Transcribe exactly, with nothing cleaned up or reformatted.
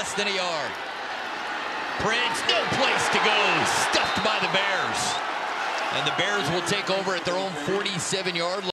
less than a yard. Prince, no place to go. Stuffed by the Bears. And the Bears will take over at their own forty-seven yard line.